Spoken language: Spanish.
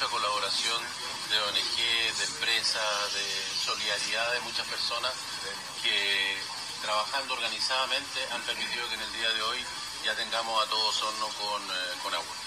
mucha colaboración de ONG, de empresas, de solidaridad de muchas personas que trabajando organizadamente han permitido que en el día de hoy ya tengamos a Todo Osorno con agua.